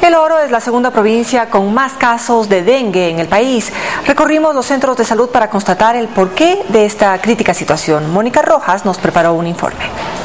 El Oro es la segunda provincia con más casos de dengue en el país. Recorrimos los centros de salud para constatar el porqué de esta crítica situación. Mónica Rojas nos preparó un informe.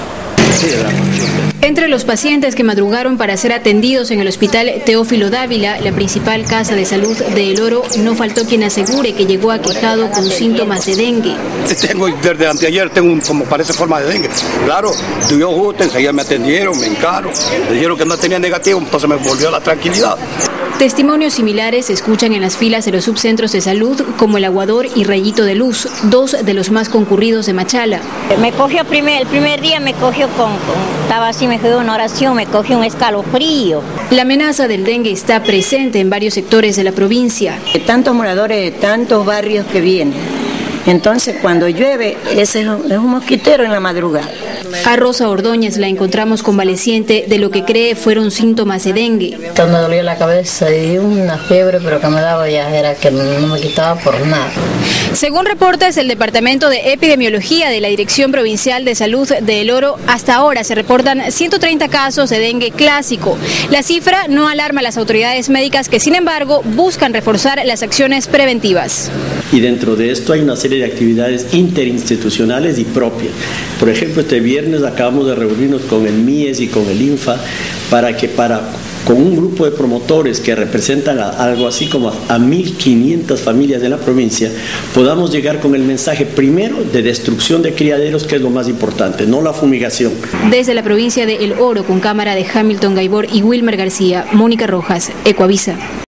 Entre los pacientes que madrugaron para ser atendidos en el Hospital Teófilo Dávila, la principal casa de salud de El Oro, no faltó quien asegure que llegó aquejado con síntomas de dengue. Desde anteayer tengo como parece forma de dengue. Claro, dio justo, enseguida me atendieron, me encaron, me dijeron que no tenía negativo, entonces me volvió la tranquilidad. Testimonios similares se escuchan en las filas de los subcentros de salud como El Aguador y Rayito de Luz, dos de los más concurridos de Machala. Me cogió el primer día me cogió estaba así, me dio una oración, me cogió un escalofrío. La amenaza del dengue está presente en varios sectores de la provincia. Tantos moradores de tantos barrios que vienen. Entonces, cuando llueve, ese es un mosquitero en la madrugada. A Rosa Ordóñez la encontramos convaleciente de lo que cree fueron síntomas de dengue. Me dolía la cabeza y una fiebre, pero que me daba ya era que no me quitaba por nada. Según reportes del Departamento de Epidemiología de la Dirección Provincial de Salud de El Oro, hasta ahora se reportan 130 casos de dengue clásico. La cifra no alarma a las autoridades médicas que, sin embargo, buscan reforzar las acciones preventivas. Y dentro de esto hay una serie de actividades interinstitucionales y propias. Por ejemplo, este viernes acabamos de reunirnos con el MIES y con el INFA con un grupo de promotores que representan algo así como a 1.500 familias de la provincia, podamos llegar con el mensaje primero de destrucción de criaderos, que es lo más importante, no la fumigación. Desde la provincia de El Oro, con cámara de Hamilton Gaibor y Wilmer García, Mónica Rojas, Ecuavisa.